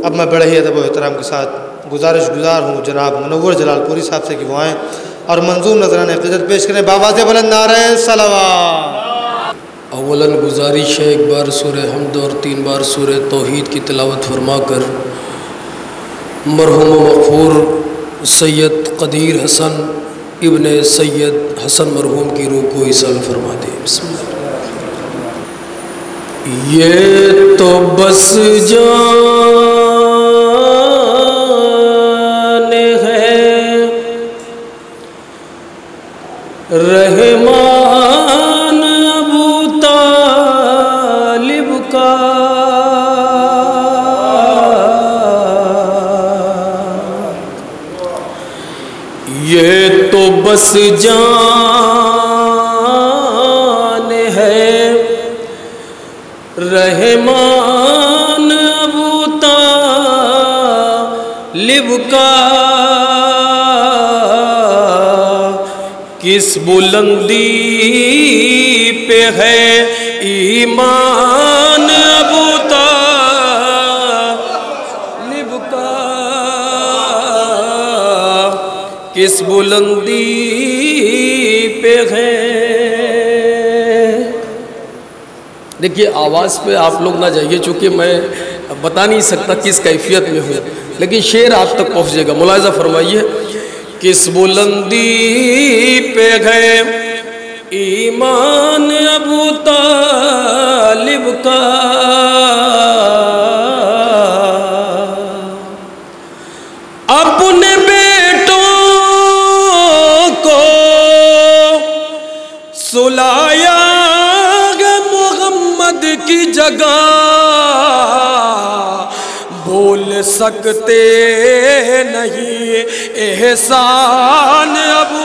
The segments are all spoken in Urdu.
اب میں بڑے ہی ادب و احترام کے ساتھ گزارش گزار ہوں جناب منور جلال پوری صاحب سے کہ وہ آئیں اور منظوم نذرانِ عقیدت پیش کریں بآواز بلند نعرہ صلوات۔ اولاً گزارش ہے ایک بار سورہ حمد اور 3 بار سورہ توحید کی تلاوت فرما کر مرحوم و مغفور سید قدیر حسن ابن سید حسن مرحوم کی روح کو ایصال فرما دیں۔ بسم اللہ۔ یہ تو بس جان ہے رحمان ابو طالب کا، یہ تو بس جان ہے رحمان ابو طالب کا، کس بلندی پہ ہے ایمان ابو طالب کا، کس بلندی پہ ہے۔ دیکھیے آواز پہ آپ لوگ نہ جائیے چونکہ میں بتا نہیں سکتا کس کیفیت میں ہوں، لیکن شعر آپ تک پہنچے گا۔ ملاحظہ فرمائیے، کس بلندی پہ گئے ایمان ابو طالب کا، اپنے بیٹوں کو سلایا محمد کی جگہ، بھول سکتے نہیں احسان ابو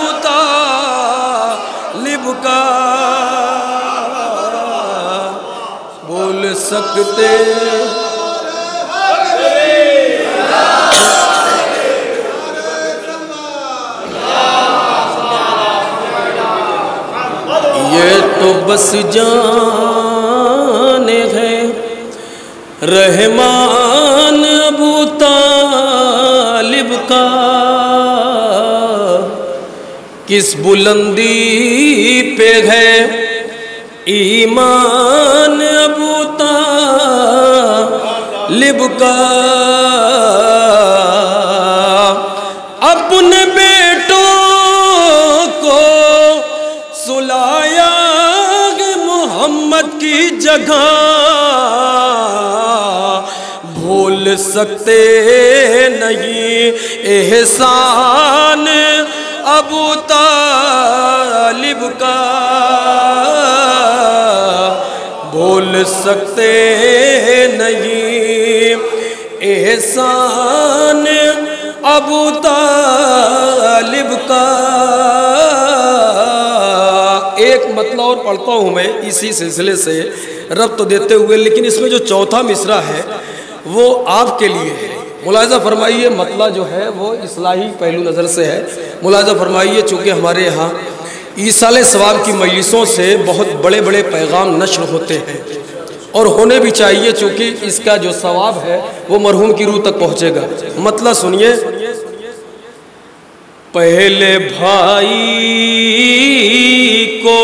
طالب کا، بھول سکتے یہ تو بس جان ہے رحمان ابو طالب کا، کس بلندی پہ ہے ایمان ابو طالب کا، اپنے بیٹوں کو سلایا محمد کی جگہ، بھول سکتے نہیں احسان ابو طالب کا، بھول سکتے نہیں احسان ابو طالب کا۔ ایک مطلب اور پڑھتا ہوں میں اسی سلسلے سے ربط دیتے ہوئے، لیکن اس میں جو چوتھا مصرع ہے وہ آپ کے لیے ہے۔ ملاحظہ فرمائیے مطلع جو ہے وہ اصلاحی پہلو نظر سے ہے۔ ملاحظہ فرمائیے چونکہ ہمارے یہاں ایصال ثواب کی مجلسوں سے بہت بڑے بڑے پیغام نشر ہوتے ہیں اور ہونے بھی چاہیے، چونکہ اس کا جو ثواب ہے وہ مرحوم کی روح تک پہنچے گا۔ مطلع سنیے، پہلے بھائی کو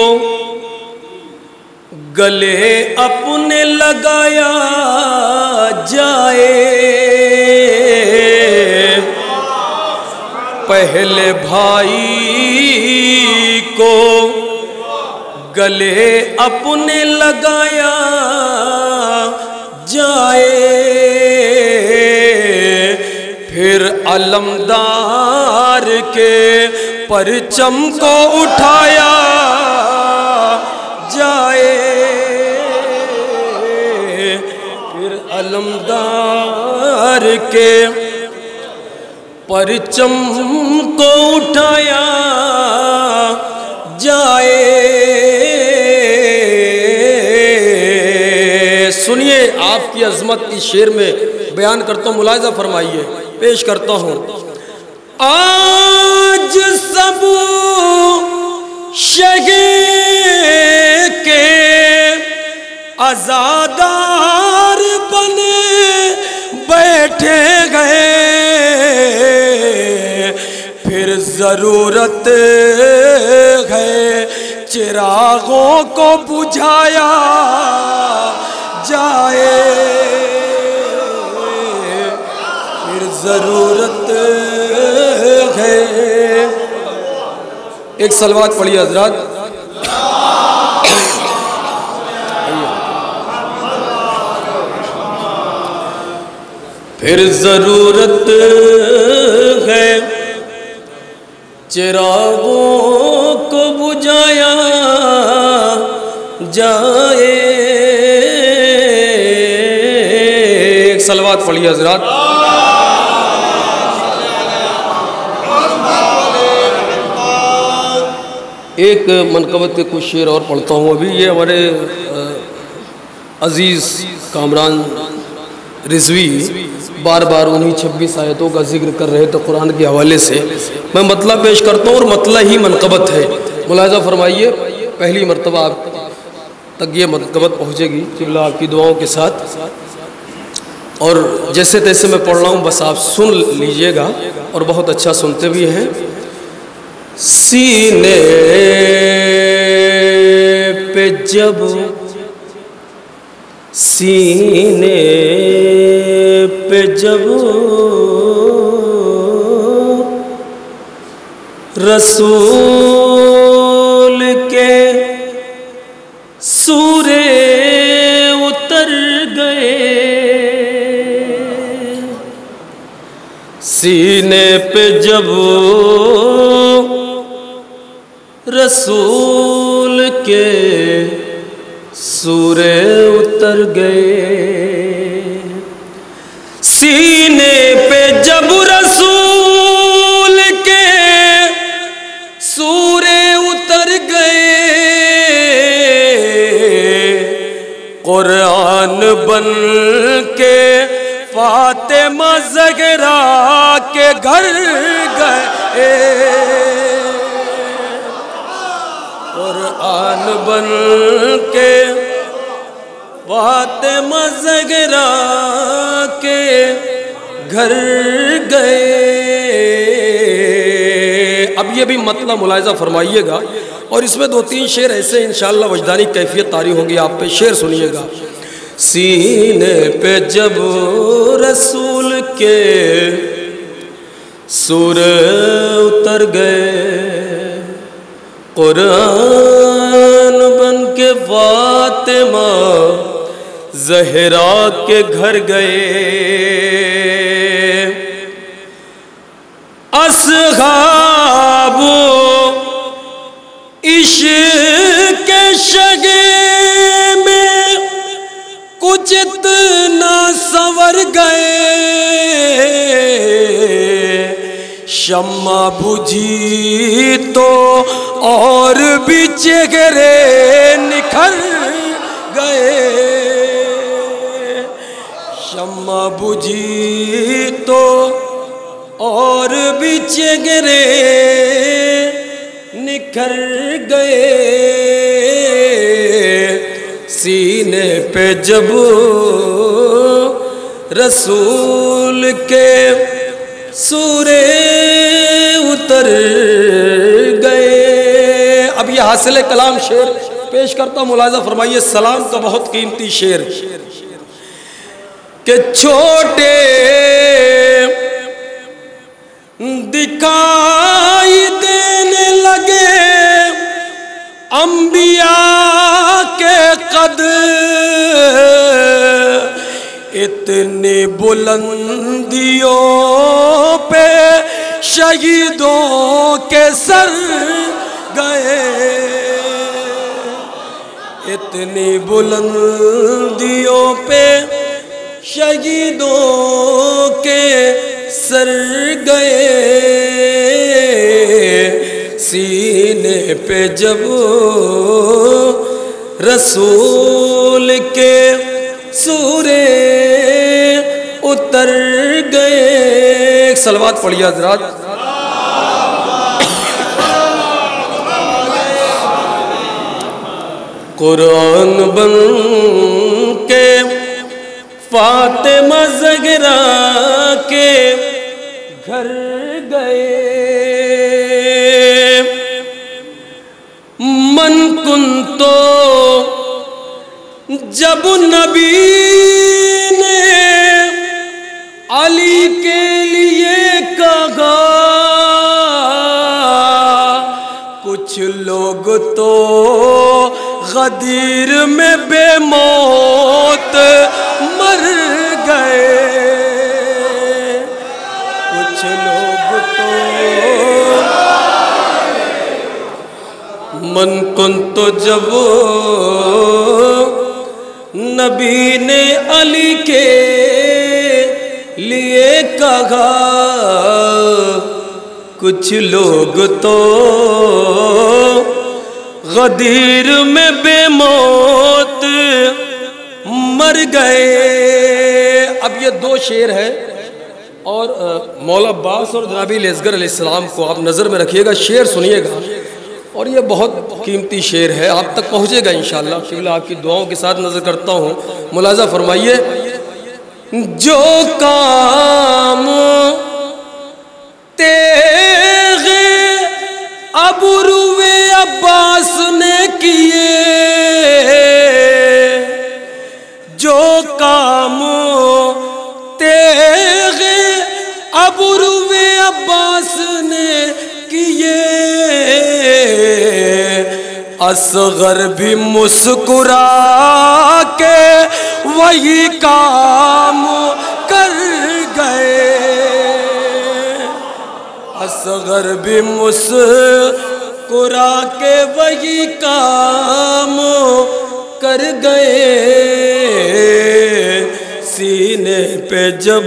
گلے اپنے لگایا جائے، پہلے بھائی کو گلے اپنے لگایا جائے، پھر علمدار کے پرچم کو اٹھایا جائے، پھر علمدار کے پرچم کو اٹھایا جائے۔ سنیے آپ کی عظمت اس شعر میں بیان کرتا ہوں، ملاحظہ فرمائیے، پیش کرتا ہوں۔ آج سب شگے کے عزادار بنے बैठे गए, फिर ज़रूरत है चिरागों को बुझाया जाए, फिर ज़रूरत है। एक सलवात पढ़िए हज़रात। फिर ज़रूरत है चिरागों को बुझाया जाए। एक सलवात पढ़िए हज़रात। एक मनकबत के कुछ शेर और पढ़ता हूँ अभी। ये हमारे अज़ीज़ कामरान रिज़वी बार बार उन्हीं 26 आयतों का जिक्र कर रहे थे कुरान के हवाले से। मैं मतलब पेश करता हूँ और मतलब ही मनकबत है। मुलाहिज़ा फरमाइए, पहली मरतबा आप तक ये मनकबत पहुँचेगी क़िबला आपकी दुआओं के साथ। और जैसे तैसे मैं पढ़ रहा हूँ, बस आप सुन लीजिएगा और बहुत अच्छा सुनते भी हैं। सीने पे जब सीने पे जब रसूल के सूरे उतर गए, सीने पे जब रसूल के सूरे उतर गए, सीने पे जब रसूल के सूरे उतर गए, कुरान बन के फातिमा ज़हरा के घर गए, कुरान बन के फातिमा ज़हरा के घर गए। अब ये भी मतलब मुलाहिज़ा फरमाइएगा और इसमें 2-3 शेर ऐसे इंशाअल्लाह वजदानी कैफियत तारी होगी आप पे। शेर सुनिएगा। सीने पे जब रसूल के सूरे उतर गए, कुरान बन के फातिमा ज़हरा के घर गए, असहाबो इश्क़ के शगे में कुछ इतना संवर गए, शम्मा बुझी तो और भी चेहरे निखर गए, शम्मा बुझी तो और भी चेहरे निखर गए, सीने पे जब रसूल के सूरे उतर गए। अब ये हासिल कलाम शेर पेश करता हूँ, मुलाहिज़ा फरमाइए। सलाम का बहुत कीमती शेर कि छोटे दिखाई देने लगे अंबिया के कद, इतनी बुलंदियों पे शहीदों के सर गए, इतनी बुलंदियों पे शहीदों के सर गए, सीने पे जब रसूल के सूरे उतर गए। एक सलवात पढ़िए हज़रात। कुरान बन के فاطمہ زہرا کے گھر گئے، من کنتو جب نبی نے علی کے لیے کہا، کچھ لوگ تو غدیر میں بے موت مر گئے، کچھ لوگ تو من کنت جب نبی نے علی کے لیے کہا، کچھ لوگ تو غدیر میں بے موت مر گئے۔ اب یہ دو شعر ہے اور مولا عباس اور جناب اصغر علیہ السلام کو آپ نظر میں رکھیے گا، شعر سنیے گا، اور یہ بہت قیمتی شعر ہے، آپ تک پہنچے گا انشاءاللہ۔ قبلہ آپ کی دعاؤں کے ساتھ نظر کرتا ہوں، ملاحظہ فرمائیے، جو کام تیغ ابرو عباس نے کیے، جو کام تیغ ابرو عباس نے کیے، اصغر بھی مسکرا کے وہی کام کر گئے، اصغر بھی مسکرا کے وہی کام کر گئے، سینے پہ جب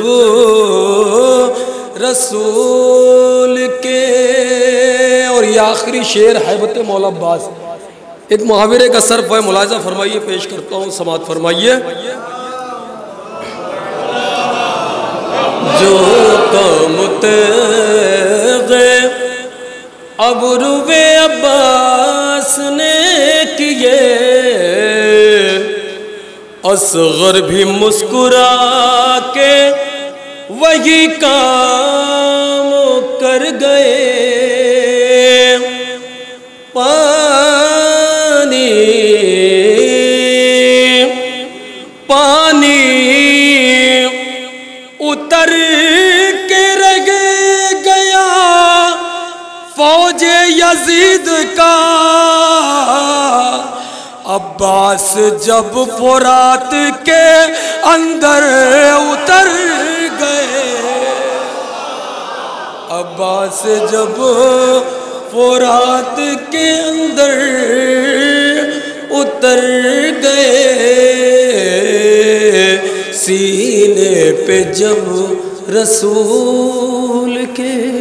رسول کے، اور یہ آخری شعر حیبت مولا عباس، ایک محاورے کا صرف ہے، ملاحظہ فرمائیے، پیش کرتا ہوں، سماعت فرمائیے۔ جو کام تیغ ابرو عباس نے کیے، اصغر بھی مسکرا کے وہی کام کر گئے، پانی اتر کے رہ گیا فوج یزید کا، عباس جب فرات کے اندر اتر گئے، عباس جب فرات کے اندر اتر گئے، سینے پہ جب رسول کے